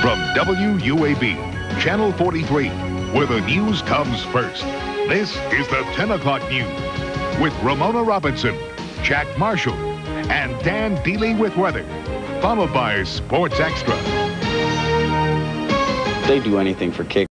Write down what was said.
From WUAB Channel 43, where the news comes first, this is the 10 o'clock news with Romona Robinson, Jack Marschall, and Dan Deely with weather, followed by Sports Extra. They do anything for kicks.